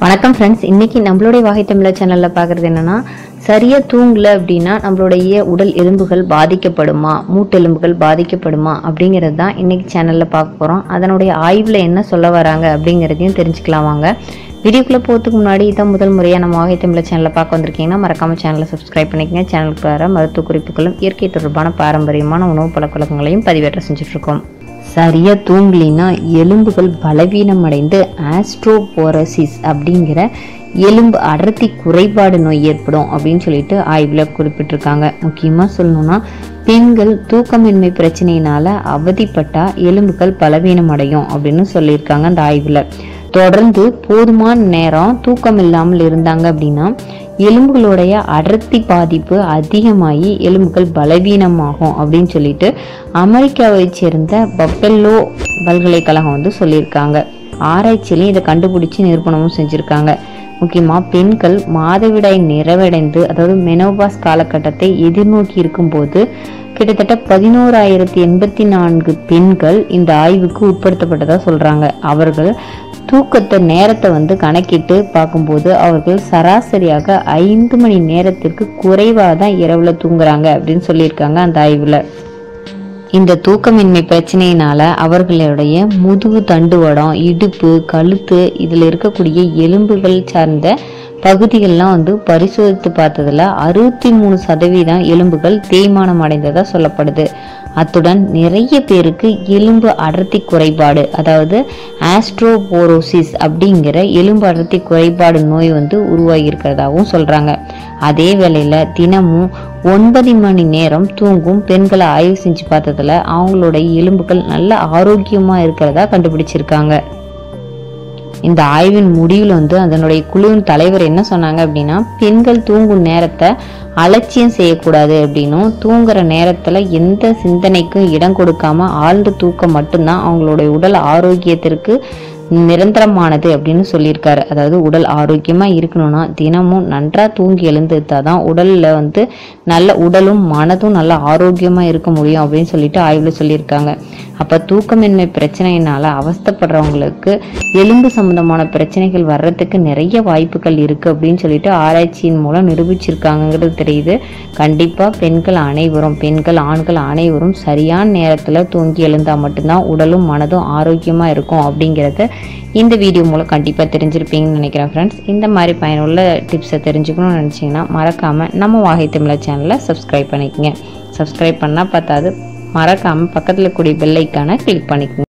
வணக்கம் ஃப்ரெண்ட்ஸ், இன்னைக்கு நம்மளுடைய வாகை தமிழர் சேனல்ல பார்க்குறது என்னன்னா, சரியா தூங்கல அப்படின்னா நம்மளுடைய உடல் எலும்புகள் பாதிக்கப்படுமா, மூட்டெலும்புகள் பாதிக்கப்படுமா அப்படிங்கிறது தான் இன்னைக்கு சேனல்ல பார்க்க போகிறோம். அதனுடைய ஆய்வில் என்ன சொல்ல வராங்க அப்படிங்கிறதையும் தெரிஞ்சுக்கலாம் வாங்க. வீடியோக்குள்ளே போகிறதுக்கு முன்னாடி இதான் முதல் முறையாக நம்ம வாகை தமிழர் சேனலை பார்க்க வந்திருக்கீங்கன்னா மறக்காமல் சேனலை சப்ஸ்கிரைப் பண்ணிக்கங்க. சேனலுக்கு வர மருத்துவ குறிப்புகளும் இயற்கை தொடர்பான பாரம்பரியமான உணவு பழக்கவழக்கங்களையும் பதிவேற்ற செஞ்சுட்ருக்கோம். சரியா தூங்கலினா எலும்புகள் பலவீனம் அடைந்து ஆஸ்ட்ரோபோரோசிஸ் அப்படிங்கிற எலும்பு அடர்த்தி குறைபாடு நோய் ஏற்படும் அப்படின்னு சொல்லிட்டு ஆய்வில் குறிப்பிட்டிருக்காங்க. முக்கியமாக சொல்லணும்னா, பெண்கள் தூக்கமின்மை பிரச்சனையினால அவதிப்பட்டா எலும்புகள் பலவீனம் அடையும் அப்படின்னு சொல்லியிருக்காங்க அந்த ஆய்வில். தொடர்ந்து போதுமான நேரம் தூக்கம் இல்லாமல் இருந்தாங்க அப்படின்னா எலும்புகளுடைய அடர்த்தி பாதிப்பு அதிகமாகி எலும்புகள் பலவீனமாகும் அப்படின்னு சொல்லிட்டு அமெரிக்காவை சேர்ந்த பஃபெல்லோ பல்கலைக்கழகம் சொல்லியிருக்காங்க. ஆராய்ச்சியிலையும் இதை கண்டுபிடிச்சி நிரூபணமும் செஞ்சுருக்காங்க. முக்கியமாக பெண்கள் மாதவிடாய் நிறைவடைந்து, அதாவது மெனோபாஸ் காலகட்டத்தை எதிர்நோக்கி இருக்கும்போது கிட்டத்தட்ட 11,084 பெண்கள் இந்த ஆய்வுக்கு உட்படுத்தப்பட்டதா சொல்றாங்க. அவர்கள் தூக்கத்தை நேரத்தை கணக்கிட்டு பார்க்கும்போது அவர்கள் சராசரியாக 5 மணி நேரத்திற்கு குறைவாக தான் இரவுல தூங்குறாங்க அப்படின்னு சொல்லியிருக்காங்க அந்த ஆய்வுல. இந்த தூக்கமின்மை பிரச்சனையினால அவர்களுடைய முதுகு தண்டுவடம், இடுப்பு, கழுத்து இதில் இருக்கக்கூடிய எலும்புகள் சார்ந்த பகுதிகள்லாம் பரிசோதித்து பார்த்ததுல 63% எலும்புகள் தேய்மானம் அடைந்ததா சொல்லப்படுது. அத்துடன் நிறைய பேருக்கு எலும்பு அடர்த்தி குறைபாடு, அதாவது ஆஸ்ட்ரோபோரோசிஸ் அப்படிங்கிற எலும்பு அடர்த்தி குறைபாடு நோய் உருவாகி இருக்கிறதாகவும் சொல்றாங்க. அதே வேளையில தினமும் 9 மணி நேரம் தூங்கும் பெண்களை ஆய்வு செஞ்சு பார்த்ததுல அவங்களுடைய எலும்புகள் நல்ல ஆரோக்கியமா இருக்கிறதா கண்டுபிடிச்சிருக்காங்க. இந்த ஆய்வின் முடிவில் அதனுடைய குழுவின் தலைவர் என்ன சொன்னாங்க அப்படின்னா, பெண்கள் தூங்கும் நேரத்தை அலட்சியம் செய்யக்கூடாது அப்படின்னும், தூங்குற நேரத்துல எந்த சிந்தனைக்கும் இடம் கொடுக்காம ஆழ்ந்த தூக்கம் மட்டும்தான் அவங்களுடைய உடல் ஆரோக்கியத்திற்கு நிரந்தரமானது அப்படின்னு சொல்லியிருக்காரு. அதாவது உடல் ஆரோக்கியமா இருக்கணும்னா தினமும் நன்றா தூங்கி எழுந்துட்டாதான் உடல்ல நல்ல உடலும் மனதும் நல்ல ஆரோக்கியமா இருக்க முடியும் அப்படின்னு சொல்லிட்டு ஆய்வுல சொல்லியிருக்காங்க. அப்ப தூக்கமின்மை பிரச்சனையினால அவஸ்தைப்படுறவங்களுக்கு எலும்பு சம்பந்தமான பிரச்சனைகள் வர்றதுக்கு நிறைய வாய்ப்புகள் இருக்கு அப்படின்னு சொல்லிட்டு ஆராய்ச்சியின் மூலம் நிரூபிச்சிருக்காங்கிறது தெரியுது. கண்டிப்பா பெண்கள் ஆண்கள் அனைவரும் சரியான நேரத்துல தூங்கி எழுந்தா மட்டும்தான் உடலும் மனதும் ஆரோக்கியமா இருக்கும் அப்படிங்கிறத இந்த வீடியோ மூலம் கண்டிப்பா தெரிஞ்சிருப்பீங்கன்னு நினைக்கிறேன் ஃப்ரெண்ட்ஸ். இந்த மாதிரி பயனுள்ள டிப்ஸை தெரிஞ்சுக்கணும்னு நினைச்சீங்கன்னா மறக்காம நம்ம வாகை தமிழர் சேனலை சப்ஸ்கிரைப் பண்ணிக்கங்க. சப்ஸ்கிரைப் பண்ணா பார்த்தாது, மறக்காம பக்கத்துல கூடிய பெல் ஐக்கானை கிளிக் பண்ணிக்கோங்க.